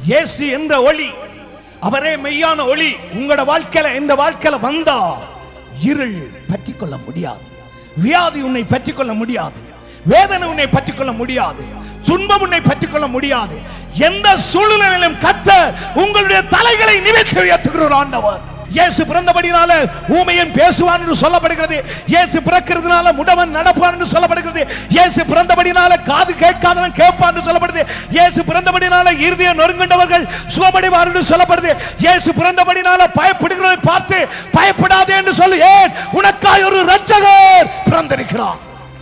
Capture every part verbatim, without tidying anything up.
இயேசு என்ற ஒளி, அவரே மெய்யான ஒளி. உங்களோட வாழ்க்கையில இந்த வாழ்க்கையில வந்தா இருள் பற்றிக் கொள்ள முடியாது, வியாதி உன்னை பற்றிக் கொள்ள முடியாது, வேதனை உன்னை பற்றிக் கொள்ள முடியாது, துன்பம் உன்னை பற்றிக் கொள்ள முடியாது. எந்த சூழ்நிலையிலும் கர்த்தர் உங்களுடைய தலைகளை நிமிர்த்தி உயர்த்துகிற ஆண்டவர். இயேசு பிறந்தபடினால ஊமையன் பேசுவான் என்று சொல்லப்படுகிறது. இயேசு பிறக்கிறதுனால முடவன் நடப்பான் என்று சொல்லப்படுகிறது. இயேசு பிறந்தபடினால காது கேட்காதவன் கேட்பான் என்று சொல்லப்படுது. இயேசு பிறந்தபடினால இருதயம் நொறுங்குண்டவர்கள் சுகமடைவார் என்று சொல்லப்படுது. இயேசு பிறந்தபடினால பயப்படுகிறவரை பார்த்து பயப்படாதே என்று சொல்லி, ஏன் உனக்காய் ஒரு இரட்சகர் பிறந்திருக்கிறார்.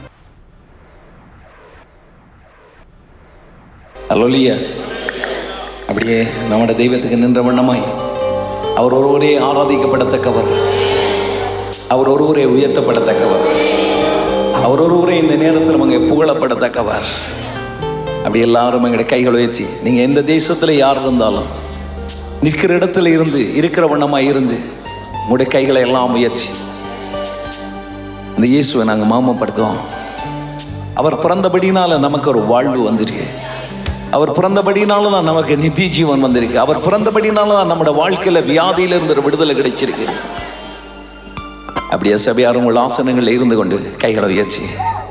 அல்லேலூயா. அப்படியே நம்முடைய தெய்வத்துக்கு நின்ற வண்ணமாய் அவர் ஒருவரே ஆராதிக்கப்படத்தக்கவர், அவர் ஒருவரே உயர்த்தப்படத்தக்கவர், அவர் ஒருவரே இந்த நேரத்தில் அவங்க புகழப்படத்தக்கவர். அப்படி எல்லாரும் எங்களுடைய கைகள் உயர்த்தி, நீங்க எந்த தேசத்துல யார் இருந்தாலும் நிற்கிற இடத்துல இருந்து இருக்கிற வண்ணமாய் இருந்து உங்களுடைய கைகளை எல்லாம் உயர்த்தி இந்த இயேசுவை நாங்க மாமப்படுத்துவோம். அவர் பிறந்தபடினால நமக்கு ஒரு வாழ்வு வந்துருக்கு. அவர் பிறந்தபடினால தான் நமக்கு நித்திய ஜீவன் வந்திருக்கு. அவர் பிறந்தபடினால தான் நம்முடைய வாழ்க்கையில வியாதியில இருந்து விடுதலை கிடைச்சிருக்கு. அப்படியே சபையார் உங்கள் ஆசனங்கள் இருந்து கொண்டு கைகளை உயர்ச்சி,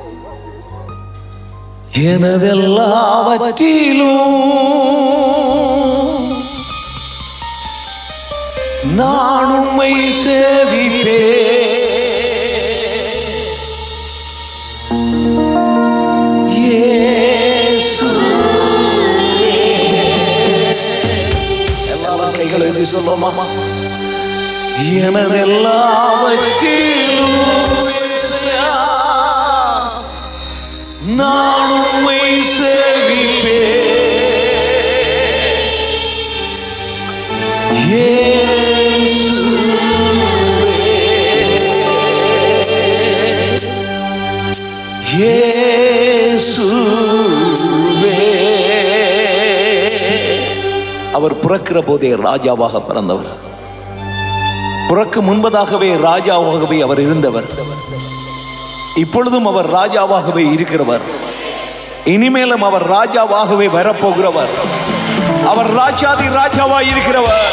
எனதெல்லாவற்றிலும் நான் உம்மை சேவிப்பேன், சொல்லுமா, எனதெல்லாவற்றிலும் நான் உம்மை சேவிப்பேன், இயேசுவே. அவர் பிறக்கிற போதே ராஜாவாக பிறந்தவர், பிறக்கும் முன்பதாகவே ராஜாவாகவே அவர் இருந்தவர், இப்பொழுதும் அவர் ராஜாவாகவே இருக்கிறவர், இனிமேலும் அவர் ராஜாவாகவே வரப்போகிறவர், அவர் ராஜாதி ராஜாவாய் இருக்கிறவர்.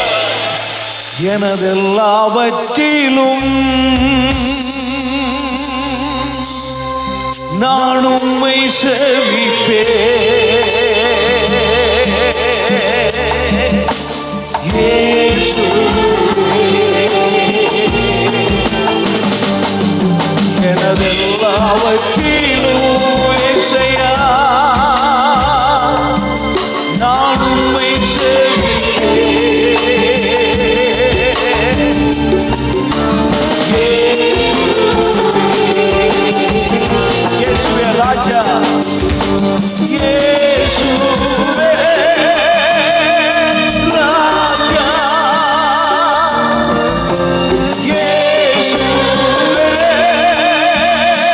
எனதெல்லாவற்றிலும் நான் உம்மை சேவிப்பேன், எனதெல்லாவற்றிலும் இசையா நான் உம்மை சேவிப்பேன், இயேசுவே ராஜா, இயேசுவே ராஜா, இயேசுவே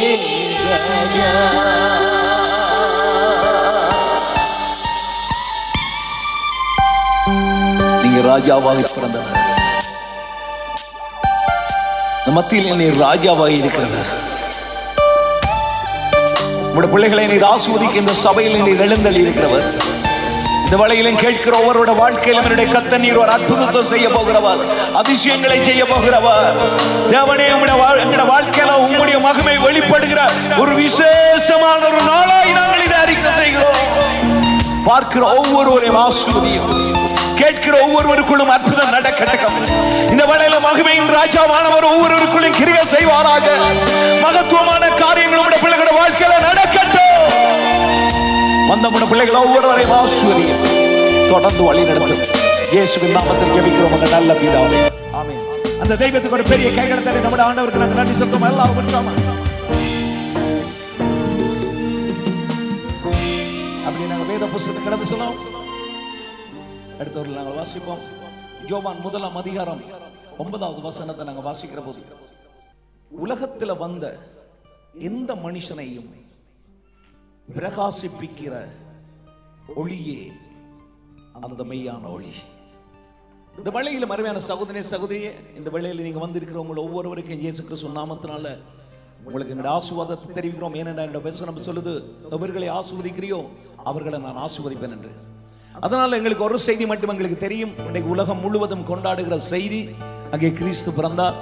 நீங்க ராஜாவாக பிறந்தவர், மத்தியில் நீ ராஜாவாக இருக்கிறவர். உங்களுடைய பிள்ளைகளை நீர் ஆசீர்வதிக்க இந்த சபையில் நீர் எழுந்தள்ளி இருக்கிறவர். இந்த வேளையிலும் கேட்கிற ஒவ்வொருவருடைய வாழ்க்கையிலும் என்னுடைய கர்த்தர் நீர் ஒரு அற்புதத்தை செய்ய போகிறவர், அதிசயங்களை செய்ய போகிறவர். தேவனே, உங்களுடைய வாழ்க்கையில உங்களுடைய மகிமை வெளிப்படுகிற ஒரு விசேஷமான ஒரு நாளாய் நாங்கள் இதை அறிக்கை செய்கிறோம். பார்க்கிற ஒவ்வொருவரையும் ஆசீர்வதியும், கேட்கிற ஒவ்வொருவருக்குள்ளும் அற்புதம் நடக்கட்டும். இந்த வேளையில மகிமையின் ராஜாவானவர் ஒவ்வொருவருக்குள்ளும் கிரியை செய்வாராக. மகத்துவமான காரியங்கள் உங்களுடைய பிள்ளைகளுடைய வாழ்க்கையில நடக்கட்டும். வந்த உங்களுடைய பிள்ளைகள் ஒவ்வொருவரையும் ஆசீர்வதியும், தொடர்ந்து வழி நடத்தும். இயேசுவின் நாமத்தில் ஜெபிக்கிறோம் உங்க நல்ல பிதாவே, ஆமென். அந்த தெய்வத்துக்கு ஒரு பெரிய கைகளை தட்டி நம்முடைய ஆண்டவருக்கு நாங்கள் நன்றி சொல்றோம். எல்லாரும் பண்றோமா? அப்படி நாங்கள் வேத புத்தகத்தை கடந்து சொல்லுவோம். அடுத்தவர்கள் நாங்கள் வாசிப்போம். யோவான் முதலாம் அதிகாரம் ஒன்பதாவது வசனத்தை நாங்கள் வாசிக்கிற போது, உலகத்தில் வந்த எந்த மனுஷனையும் பிரகாசிப்பிக்கிற ஒளியே அந்த மெய்யான ஒளி. இந்த வேளையில் அருமையான சகோதரனே சகோதரியே, இந்த வேளையில் நீங்க வந்திருக்கிறவங்க ஒவ்வொருவருக்கும் இயேசு கிறிஸ்து நாமத்தினால உங்களுக்கு எங்களுடைய ஆசீர்வாதத்தை தெரிவிக்கிறோம். ஏனென்றால் என்னோட வசனம் சொல்லுது, எவர்களை ஆசீர்வதிக்கிறியோ அவர்களை நான் ஆசீர்வதிப்பேன் என்று. அதனால எங்களுக்கு ஒரு செய்தி மட்டும் எங்களுக்கு தெரியும். இன்றைக்கு உலகம் முழுவதும் கொண்டாடுகிற செய்தி, அங்கே கிறிஸ்து பிறந்தார்.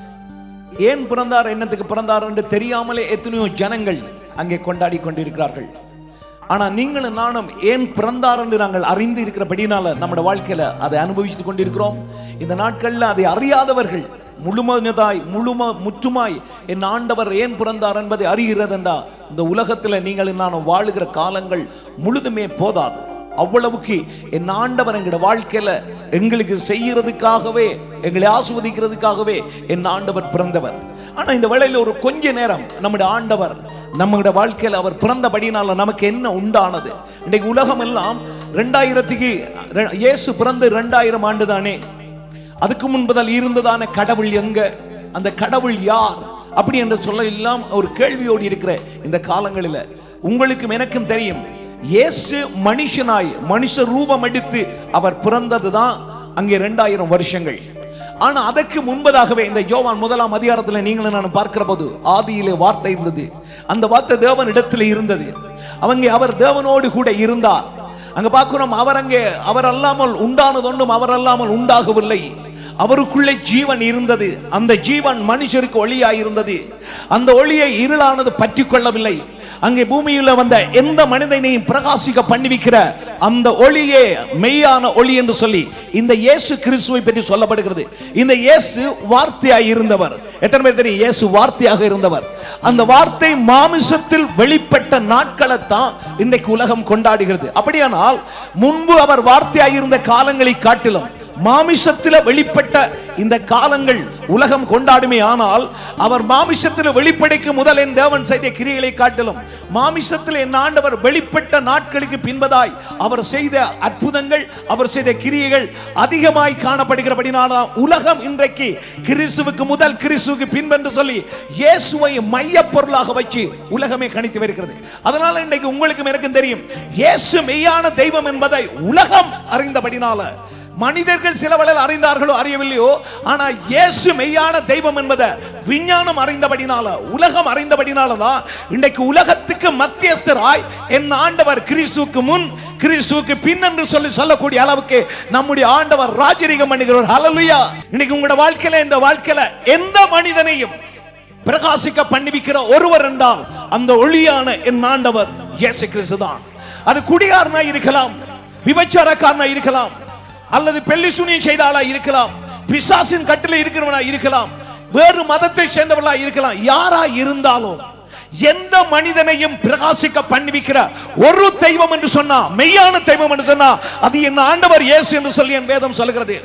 ஏன் பிறந்தார், என்னத்துக்கு பிறந்தார் என்று தெரியாமலே எத்தனையோ ஜனங்கள் அங்கே கொண்டாடி கொண்டிருக்கிறார்கள். ஆனா நீங்களும் நானும் ஏன் பிறந்தார் என்று நாங்கள் அறிந்து இருக்கிறபடினால நம்முடைய வாழ்க்கையில அதை அனுபவித்துக் கொண்டிருக்கிறோம். இந்த நாட்கள்ல அதை அறியாதவர்கள் முழுமதாய் முழும முற்றுமாய் என் ஆண்டவர் ஏன் பிறந்தார் என்பதை அறிகிறதென்றா இந்த உலகத்துல நீங்களும் நானும் வாழுகிற காலங்கள் முழுதுமே போதாது. அவ்வளவுக்கு என் ஆண்டவர் எங்களோட வாழ்க்கையில எங்களுக்கு செய்யறதுக்காகவே, எங்களை ஆசீர்வதிக்கிறதுக்காகவே என் ஆண்டவர் பிறந்தவர். ஆனா இந்த வேளையில ஒரு கொஞ்ச நேரம் நம்முடைய ஆண்டவர் நம்முடைய வாழ்க்கையில அவர் பிறந்தபடினால நமக்கு என்ன உண்டானது? இன்றைக்கு உலகம் எல்லாம் ரெண்டாயிரத்துக்கு இயேசு பிறந்து ரெண்டாயிரம் ஆண்டு தானே. அதுக்கு முன்பதால் இருந்ததான கடவுள் எங்க, அந்த கடவுள் யார் அப்படி என்று சொல்ல எல்லாம் ஒரு கேள்வியோடு இருக்கிற இந்த காலங்களில் உங்களுக்கும் எனக்கும் தெரியும், இயேசு மனுஷனாய் மனுஷ ரூபம் எடுத்து அவர் பிறந்ததுதான் அங்கே ரெண்டாயிரம் வருஷங்கள். ஆனா அதற்கு முன்பதாகவே இந்த யோவான் முதலாம் அதிகாரத்தில் நீங்களும் நான் பார்க்கிற போது, ஆதியிலே வார்த்தை இருந்தது, அந்த வார்த்தை தேவன் இடத்துல இருந்தது, அவங்க அவர் தேவனோடு கூட இருந்தார். அங்க பார்க்கிறோம், அவர் அங்கே அவர் அல்லாமல் உண்டானது ஒன்றும் அவர் அல்லாமல் உண்டாகவில்லை. அவருக்குள்ளே ஜீவன் இருந்தது, அந்த ஜீவன் மனுஷருக்கு ஒளியாய் இருந்தது. அந்த ஒளியை இருளானது பற்றி கொள்ளவில்லை. அங்கே பூமியில் வந்த எந்த மனிதனையும் பிரகாசிக்க பண்ணிவிக்கிற அந்த ஒளியே மெய்யான ஒளி என்று சொல்லி இந்த இயேசு கிறிஸ்துவை பற்றி சொல்லப்படுகிறது. இந்த இயேசு வார்த்தையாய் இருந்தவர். எத்தனை பேர் தெரியும் இயேசு வார்த்தையாக இருந்தவர்? அந்த வார்த்தை மாமிசத்தில் வெளிப்பட்ட நாட்களை தான் இன்றைக்கு உலகம் கொண்டாடுகிறது. அப்படியானால் முன்பு அவர் வார்த்தையாய் இருந்த காலங்களை காட்டிலும் மாமிசத்தில் வெளிப்பட்ட இந்த காலங்கள் உலகம் கொண்டாடுமே. ஆனால் அவர் மாமிசத்தில் வெளிப்படைக்கு முதல் என் தேவன் செய்த கிரியைகளை காட்டிலும் மாமிசத்தில் என் ஆண்டவர் வெளிப்பட்ட நாட்களுக்கு பின்பதாய் அவர் செய்த அற்புதங்கள், அவர் செய்த கிரியைகள் அதிகமாய் காணப்படுகிறபடினால உலகம் இன்றைக்கு கிறிஸ்துவுக்கு முதல் கிறிஸ்துவுக்கு பின்பென்று சொல்லி இயேசுவை மைய பொருளாக வச்சு உலகமே கணித்து வருகிறது. அதனால இன்றைக்கு உங்களுக்கும் எனக்கும் தெரியும், இயேசு மெய்யான தெய்வம் என்பதை உலகம் அறிந்தபடினால, மனிதர்கள் சில வேளையில் அறிந்தார்களோ அறியவில்லையோ, ஆனா இயேசு மெய்யான தெய்வம் என்பதை விஞ்ஞானம் அறிந்தபடினால, உலகம் அறிந்தபடினாலதான் இன்றைக்கு உலகத்துக்கு மத்தியஸ்தராய் என் ஆண்டவர் கிறிஸ்துவுக்கு முன் கிறிஸ்துவுக்கு பின் என்று சொல்லி சொல்லக்கூடிய அளவுக்கு நம்முடைய ஆண்டவர் ராஜரீகம் பண்ணுகிறவர். ஹல்லேலூயா. இன்னைக்கு உங்களோட வாழ்க்கையில, இந்த வாழ்க்கையில எந்த மனிதனையும் பிரகாசிக்க பண்ணிவிக்கிற ஒருவர் என்றால் அந்த ஒளியான என் ஆண்டவர் இயேசு கிறிஸ்து தான். அது குடிகாரனா இருக்கலாம், விபச்சாரக்காரனா இருக்கலாம், அல்லது பெல்லி சூனியம் செய்த ஆளா இருக்கலாம், பிசாசின் கட்டில இருக்கிறவனா இருக்கலாம், வேறு மதத்தை சேர்ந்தவர்களா இருக்கலாம். யாரா இருந்தாலும் எந்த மனிதனையும் பிரகாசிக்க பண்ணிவிக்கிற ஒரு தெய்வம் என்று சொன்னா, மெய்யான தெய்வம் என்று சொன்னா அது என் ஆண்டவர் இயேசு என்று சொல்லி என் வேதம் சொல்கிறது.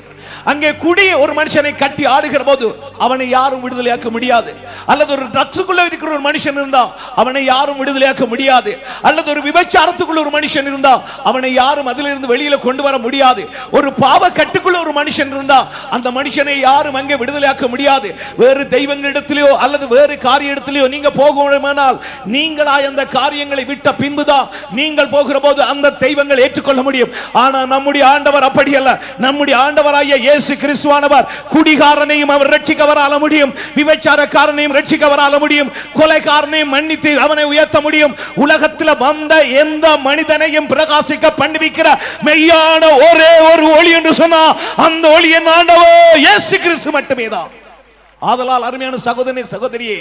அங்கே குடி ஒரு மனுஷனை கட்டி ஆடுகிற போது அவனை யாரும் விடுதலையாக்க முடியாது. அல்லது ஒரு ட்ரக்ஸுக்குள்ள இருக்கிற ஒரு மனுஷன் இருந்தா அவனை யாரும் விடுதலையாக்க முடியாது. அல்லது ஒரு விபச்சாரத்துக்குள்ள ஒரு மனுஷன் இருந்தா அவனை யாரும் அதிலிருந்து வெளியில கொண்டு வர முடியாது. ஒரு பாவ கட்டுக்குள்ள ஒரு மனுஷன் இருந்தா அந்த மனுஷனை யாரும் அங்கே விடுதலையாக்க முடியாது. வேறு தெய்வங்களிடத்திலேயோ அல்லது வேறு காரியத்திலேயோ நீங்க போகணுமானால் நீங்களாய் அந்த காரியங்களை விட்ட பின்புதான் நீங்கள் போகிற போது அந்த தெய்வங்கள் ஏற்றுக்கொள்ள முடியும். ஆனா நம்முடைய ஆண்டவர் அப்படி அல்ல. நம்முடைய ஆண்டவராகிய இயேசு கிறிஸ்துவானவர் குடிகாரனையும் அவர் ரட்சிக்க வரால முடியும், விபச்சாரக்காரனையும் ரட்சிக்க வரால முடியும், கொலைகாரனையும் மன்னித்து அவனை உயர்த்த முடியும். உலகத்தில் வந்த எந்த மனிதனையும் பிரகாசிக்க பண்ணுவிக்கிற மெய்யான ஒரே ஒரு ஒளி என்று சொன்னா அந்த ஒளியின் ஆண்டவர் இயேசு கிறிஸ்து மட்டுமே தான். ஆதலால் அருமையான சகோதரனே சகோதரியே,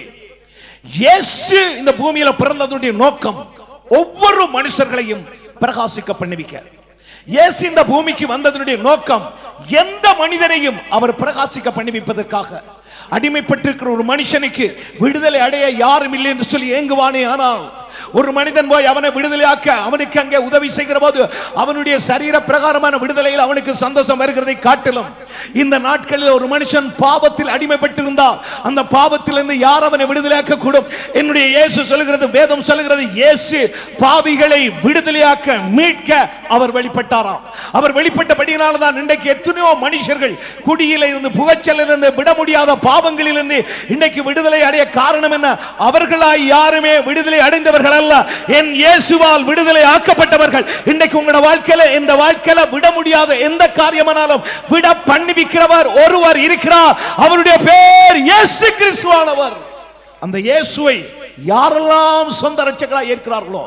இயேசு இந்த பூமியில பிறந்ததுடைய நோக்கம் ஒவ்வொரு மனுஷர்களையும் பிரகாசிக்க பண்ணுவிக்க. இயேசு இந்த பூமிக்கு வந்ததனுடைய நோக்கம் எந்த மனிதனையும் அவர் பிரகாசிக்க பண்ணுவிப்பதற்காக. அடிமைப்பட்டிருக்கிற ஒரு மனுஷனுக்கு விடுதலை அடைய யாரும் இல்லை என்று சொல்லி ஏங்குவானே, ஆனால் ஒரு மனிதன் போய் அவனை விடுதலையாக்க அவனுக்கு அங்கே உதவி செய்கிற போது அவனுடைய சரீர பிரகாரமான விடுதலையில் அவனுக்கு சந்தோஷம் வருகிறதை காட்டிலும் இந்த நாட்களில் ஒரு மனுஷன் பாவத்தில் அடிமைப்பட்டிருந்தால் அந்த பாவத்திலிருந்து யார் அவனை விடுதலையாக்க கூடும்? என்னுடைய இயேசு சொல்லுகிறது, வேதம் சொல்லுகிறது, இயேசு பாவிகளை விடுதலையாக்க மீட்க அவர் வெளிப்பட்டாராம். அவர் வெளிப்பட்டபடியினால தான் இன்றைக்கு எத்தனையோ மனுஷர்கள் குடியில இருந்து புகைச்சலிலிருந்து விட முடியாத பாவங்களிலிருந்து இன்றைக்கு விடுதலை அடைய காரணம் என்ன? அவர்களாய் யாருமே விடுதலை அடைந்தவர்கள் அல்ல, என் இயேசுவால் விடுதலை ஆக்கப்பட்டவர்கள். இன்றைக்கு உங்களோட வாழ்க்கையில இந்த வாழ்க்கையில விட முடியாத எந்த காரியமானாலும் விட பண்ணிவிக்கிறவர் ஒருவர் இருக்கிறார். அவருடைய பேர் இயேசு கிறிஸ்துவானவர். அந்த இயேசுவை யாரெல்லாம் சொந்த இரட்சகராய் ஏற்கிறார்களோ,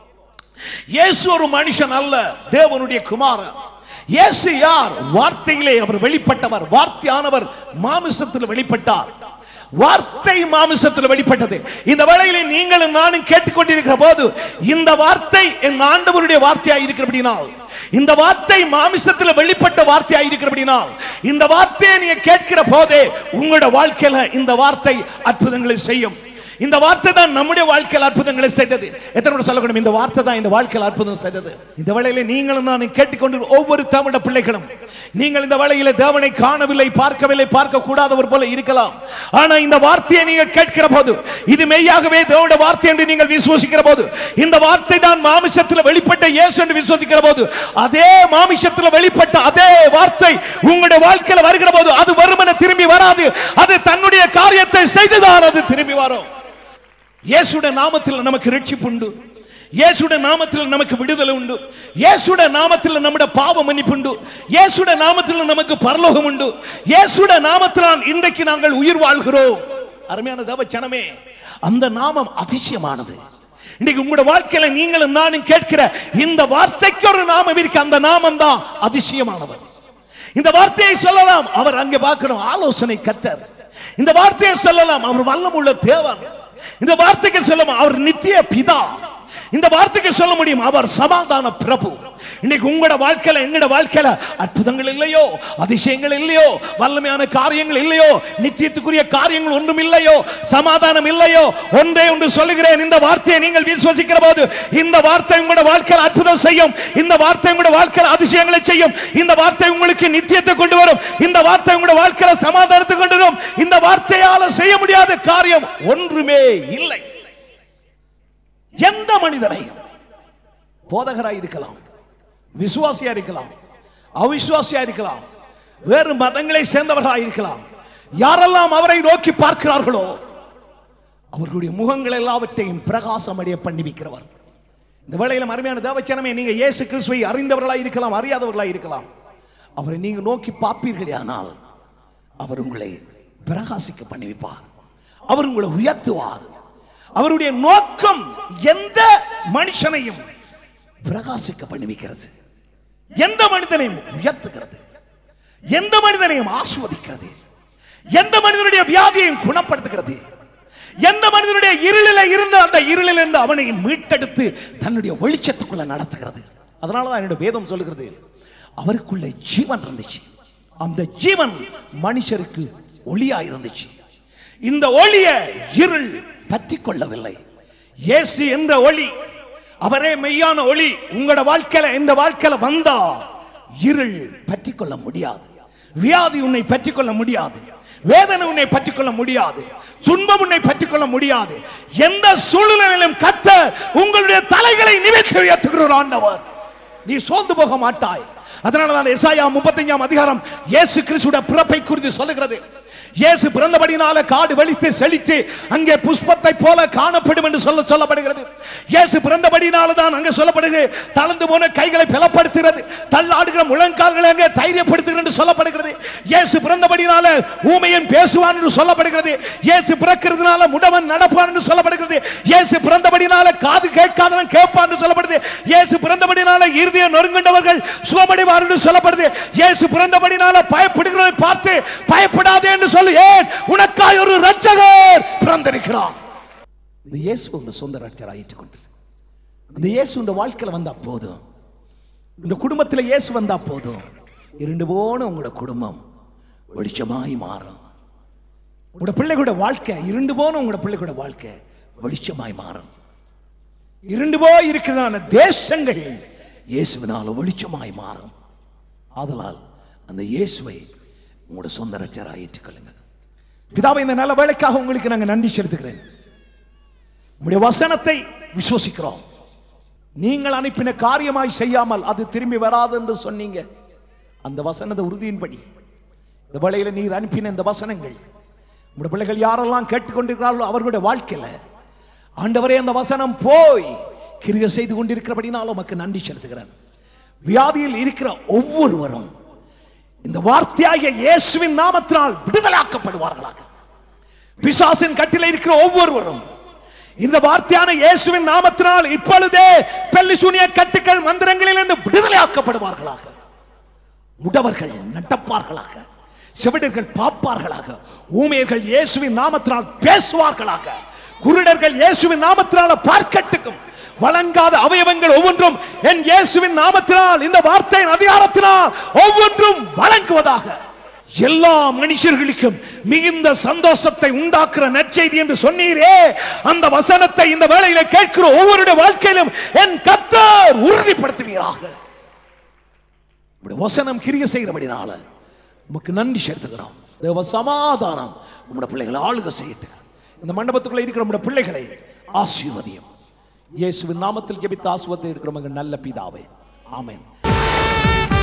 இயேசு ஒரு மனுஷன் அல்ல, தேவனுடைய குமாரன். இயேசு யார்? வார்த்தையிலே அவர் வெளிப்பட்டவர். வார்த்தையானவர் மாமிசத்தில் வெளிப்பட்டார். வார்த்தை மாமிசத்தில் வெளிப்பட்டது. இந்த வேளையிலே நீங்களும் நானும் கேட்டுக்கொண்டிருக்கிற போது இந்த வார்த்தை என் ஆண்டவருடைய வார்த்தையாய் இருக்கிறபடினால், இந்த வார்த்தை மாமிசத்தில் வெளிப்பட்ட வார்த்தையாய் இருக்கிறபடினால், இந்த வார்த்தையை நீங்க கேட்கிற போதே உங்களோட வாழ்க்கையில இந்த வார்த்தை அற்புதங்களை செய்யும். இந்த வார்த்தை தான் நம்முடைய வாழ்க்கையில் அற்புதங்களை செய்தது. எத்தனை சொல்லணும், இந்த வார்த்தை தான் இந்த வாழ்க்கையில் அற்புதம் செய்தது. இந்த வேளையில நீங்களும் நான் கேட்டுக்கொண்டு ஒவ்வொரு தமிழ பிள்ளைகளும் நீங்கள் இந்த வேளையில தேவனை காணவில்லை, பார்க்கவில்லை, பார்க்க கூடாதவர் போல இருக்கலாம். ஆனா இந்த வார்த்தையை நீங்க கேட்கிற போது இது மெய்யாகவே தேவனுடைய வார்த்தை என்று நீங்கள் விசுவாசிக்கிற போது, இந்த வார்த்தை தான் மாமிசத்தில் வெளிப்பட்ட இயேசு என்று விசுவாசிக்கிற போது, அதே மாமிசத்தில் வெளிப்பட்ட அதே வார்த்தை உங்களுடைய வாழ்க்கையில் வருகிற போது அது வெறுமனே திரும்பி வராது. அது தன்னுடைய காரியத்தை செய்துதான் அது திரும்பி வரும். இயேசுடைய நாமத்தில் நமக்கு ரட்சிப்பு உண்டு. இயேசுடைய நாமத்தில் நமக்கு விடுதலை உண்டு. இயேசுடைய நாமத்தில் நம்முடைய பாவ மன்னிப்பு உண்டு. இயேசுடைய நாமத்தில் நமக்கு பரலோகம் உண்டு. இயேசுடைய நாமத்தில் இன்றைக்கு நாங்கள் உயிர் வாழ்கிறோம். அருமையான தேவ ஜனமே, அந்த நாமம் அதிசயமானது. இன்னைக்கு உங்களுடைய வாழ்க்கையில நீங்களும் நானும் கேட்கிற இந்த வார்த்தைக்கு ஒரு நாமம் இருக்கு. அந்த நாமம் தான் அதிசயமானவர். இந்த வார்த்தையை சொல்லலாம், அவர் அங்கே பார்க்கணும் ஆலோசனை கர்த்தர். இந்த வார்த்தையை சொல்லலாம், அவர் வல்லமுள்ள தேவன். இந்த வார்த்தைக்கு சொல்லலாம், அவர் நித்திய பிதா. இந்த வார்த்தைக்கு சொல்ல முடியும், அவர் சமாதான பிரபு. இன்னைக்கு உங்களோட வாழ்க்கையில எங்களோட வாழ்க்கையில அற்புதங்கள் இல்லையோ, அதிசயங்கள் இல்லையோ, வல்லமையான காரியங்கள் இல்லையோ, நித்தியத்துக்குரிய காரியங்கள் ஒன்றும் இல்லையோ, சமாதானம் இல்லையோ, ஒன்றே ஒன்று சொல்லுகிறேன், இந்த வார்த்தையை நீங்கள் விசுவாசிக்கிற போது இந்த வார்த்தை உங்களோட வாழ்க்கையில் அற்புதம் செய்யும். இந்த வார்த்தை உங்களோட வாழ்க்கையில் அதிசயங்களை செய்யும். இந்த வார்த்தை உங்களுக்கு நித்தியத்தை கொண்டு வரும். இந்த வார்த்தை உங்களோட வாழ்க்கையில சமாதானத்தை கொண்டு வரும். இந்த வார்த்தையால செய்ய முடியாத காரியம் ஒன்றுமே இல்லை. எந்த மனிதனையும் போதகராய் இருக்கலாம், விசுவாசியா இருக்கலாம், அவிசுவாசியா இருக்கலாம், வேறு மதங்களை சேர்ந்தவர்களாக இருக்கலாம், யாரெல்லாம் அவரை நோக்கி பார்க்கிறார்களோ அவர்களுடைய முகங்கள் எல்லாவற்றையும் பிரகாசம் அடைய பண்ணிவிக்கிறவர். இந்த வேளையில அருமையான தேவச்சனமே, நீங்க இயேசு கிறிஸ்துவை அறிந்தவர்களாக இருக்கலாம், அறியாதவர்களாக இருக்கலாம். அவரை நீங்க நோக்கி பார்ப்பீர்களே ஆனால் அவர் உங்களை பிரகாசிக்க பண்ணிவிப்பார். அவர் உங்களை உயர்த்துவார். அவருடைய நோக்கம் எந்த மனுஷனையும் பிரகாசிக்க பண்ணிவிக்கிறது, எந்த மனிதனையும் உயர்த்துகிறது, எந்த மனிதனையும் ஆசீர்வதிக்கிறது, எந்த மனிதனுடைய வியாதியையும் குணப்படுத்துகிறது, எந்த மனிதனுடைய இருளில இருந்த அந்த இருளில் இருந்து அவனை மீட்டெடுத்து தன்னுடைய வெளிச்சத்துக்குள்ள நடத்துகிறது. அதனாலதான் என்னுடைய வேதம் சொல்லுகிறது, அவருக்குள்ள ஜீவன் இருந்துச்சு, அந்த ஜீவன் மனுஷருக்கு ஒளியா இருந்துச்சு. இந்த ஒளிய இருள் பற்றி கொள்ளவில்லை. இயேசு என்ற ஒளி, அவரே மெய்யான ஒளி. உங்களோட வாழ்க்கையில இந்த வாழ்க்கையில வந்தா இருள் பற்றி கொள்ள முடியாது. வியாதி உன்னை பற்றிக்கொள்ள முடியாது, வேதனை உன்னை பற்றிக்கொள்ள முடியாது, துன்பம் உன்னை பற்றிக்கொள்ள முடியாது. எந்த சூழ்நிலையிலும் கர்த்தர் உங்களுடைய தலைகளை நிமிர்த்தி உயர்த்துகிற ஆண்டவர். நீ சோர்ந்து போக மாட்டாய். அதனாலதான் எசாயா முப்பத்தைந்தாம் அதிகாரம் இயேசு கிறிஸ்துவின் பிறப்பை குறித்து சொல்லுகிறது. இயேசு பிறந்தபடினால காடு வெளித்து செழித்து அங்கே புஷ்பத்தை போல காணப்படும் என்று சொல்ல சொல்லப்படுகிறது. இயேசு பிறந்தபடினால தான் அங்கே சொல்லப்படுகிறது. தளர்ந்து போன கைகளை பலப்படுத்துகிறது, தள்ளாடுகிற முழங்கால்களை அங்கே தைரியப்படுத்துகிறது என்று சொல்லப்படுகிறது. இயேசு பிறந்தபடினால ஊமையன் பேசுவான் என்று சொல்லப்படுகிறது. இயேசு பிறக்கிறதுனால முடவன் நடப்பான் என்று சொல்லப்படுகிறது. இயேசு பிறந்தபடினால காது கேட்காதவன் கேட்பான் என்று சொல்லப்படுது. இயேசு பிறந்தபடினால இருதயம் நொறுங்குண்டவர்கள் சுகமடைவார் என்று சொல்லப்படுது. இயேசு பிறந்தபடினால பயப்படுகிறவனை பார்த்து பயப்படாதே என்று சொல்லி, ஏன் உனக்காய் ஒரு இரட்சகர் பிறந்திருக்கிறார். இந்த இயேசு உங்க சொந்த இரட்சகராய் ஏற்றுக்கொண்டது. இந்த இயேசு உங்க வாழ்க்கையில வந்தா போதும், இந்த குடும்பத்தில் இயேசு வந்தா போதும், இருண்டு போன உங்களோட குடும்பம் வெளிச்சமாய் மாறும். உங்களோட பிள்ளைகளோட வாழ்க்கை இருண்டு போன உங்களோட பிள்ளைகளோட வாழ்க்கை வெளிச்சமாய் மாறும். இருண்டு போய் இருக்கிற தேசங்கள் இயேசுவினால வெளிச்சமாய் மாறும். ஆதலால் அந்த இயேசுவை உங்களோட சொந்த இரட்சகராய் ஏற்றுக்கொள்ளுங்க. பிதாவே, இந்த நல்ல வேளைக்காக உங்களுக்கு நாங்கள் நன்றி செலுத்துகிறேன். உங்களுடைய வசனத்தை விசுவசிக்கிறோம். நீங்கள் அனுப்பின காரியமாய் செய்யாமல் அது திரும்பி வராது என்று சொன்னீங்க. அந்த வசனத்தை உறுதியின்படி இந்த வேளையில நீர் அனுப்பின இந்த வசனங்கள் உங்களுடைய பிள்ளைகள் யாரெல்லாம் கேட்டுக்கொண்டிருக்கிறார்களோ அவர்களுடைய வாழ்க்கையில ஆண்டவரே அந்த வசனம் போய் கிரியை செய்து கொண்டிருக்கிறபடினாலும் உமக்கு நன்றி செலுத்துகிறேன். வியாதியில் இருக்கிற ஒவ்வொருவரும் இந்த வார்த்தையாகிய இயேசுவின் நாமத்தினால் விடுதலாக்கப்படுவார்களாக. பிசாசின் கட்டில இருக்கிற ஒவ்வொருவரும் இந்த வார்த்தையான இயேசுவின் நாமத்தினால் இப்பொழுதே பெல்லிசூனிய கட்டுக்கள் மந்திரங்களிலிருந்து விடுதலையாக்கப்படுவார்களாக. முடவர்கள் நடப்பார்களாக, செவிடர்கள் பார்ப்பார்களாக, ஊமையர்கள் இயேசுவின் நாமத்தினால் பேசுவார்களாக, குருடர்கள் இயேசுவின் நாமத்தினால் பார்க்கட்டுக்கும், வழங்காத அவயவங்கள் ஒவ்வொன்றும் என் இயேசுவின் நாமத்தினால் இந்த வார்த்தையின் அதிகாரத்தினால் ஒவ்வொன்றும் வழங்குவதாக. எல்லா மனுஷர்களுக்கும் மிகுந்த சந்தோஷத்தை உண்டாக்குற நற்செய்தி என்று சொன்னீரே, அந்த வசனத்தை இந்த வேளையில கேட்கிற ஒவ்வொருடைய வாழ்க்கையிலும் என் கர்த்தர் உறுதிப்படுத்துவீராக. வசனம் கிரியை செய்கிறபடினால உமக்கு நன்றி செலுத்துகிறோம். தேவ சமாதானம் உம்முடைய பிள்ளைகளை ஆளுகை செய்யட்டு. இந்த மண்டபத்துக்குள்ள இருக்கிற உம்முடைய பிள்ளைகளை ஆசீர்வதியும். இயேசுவின் நாமத்தில் ஜெபித்து ஆசீர்வாதத்தை எடுக்கிறோம் எங்கள் நல்ல பிதாவே, ஆமென்.